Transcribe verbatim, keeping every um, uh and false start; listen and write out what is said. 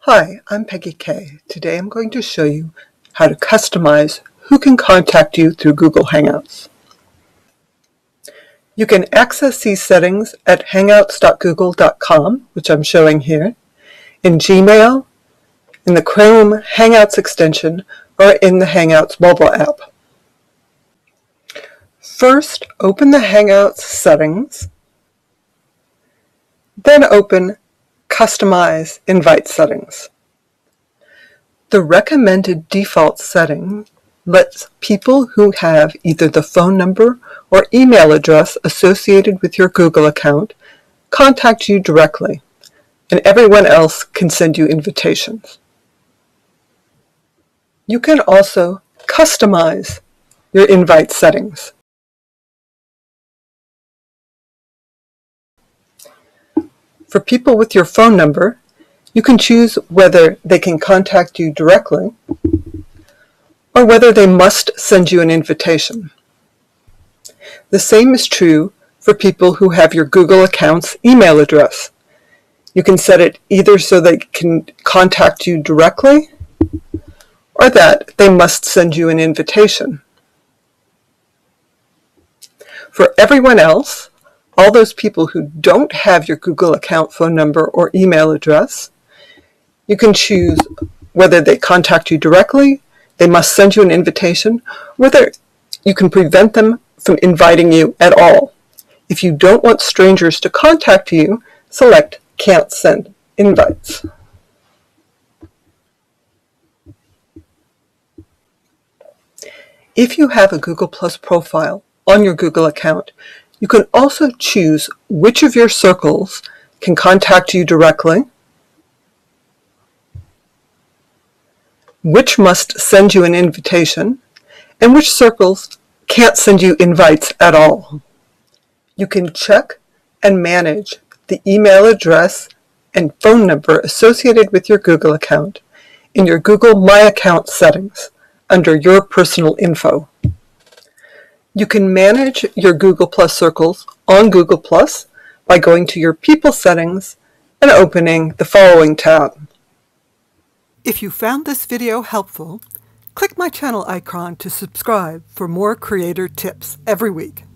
Hi, I'm Peggy Kay. Today I'm going to show you how to customize who can contact you through Google Hangouts. You can access these settings at hangouts dot google dot com, which I'm showing here, in Gmail, in the Chrome Hangouts extension, or in the Hangouts mobile app. First, open the Hangouts settings, then open Customize Invite Settings. The recommended default setting lets people who have either the phone number or email address associated with your Google account contact you directly, and everyone else can send you invitations. You can also customize your invite settings. For people with your phone number, you can choose whether they can contact you directly or whether they must send you an invitation. The same is true for people who have your Google account's email address. You can set it either so they can contact you directly or that they must send you an invitation. For everyone else, all those people who don't have your Google account phone number or email address, you can choose whether they contact you directly, they must send you an invitation, whether you can prevent them from inviting you at all. If you don't want strangers to contact you, select Can't Send Invites. If you have a Google Plus profile on your Google account, you can also choose which of your circles can contact you directly, which must send you an invitation, and which circles can't send you invites at all. You can check and manage the email address and phone number associated with your Google account in your Google My Account settings under Your Personal Info. You can manage your Google Plus circles on Google Plus by going to your People settings and opening the following tab. If you found this video helpful, click my channel icon to subscribe for more creator tips every week.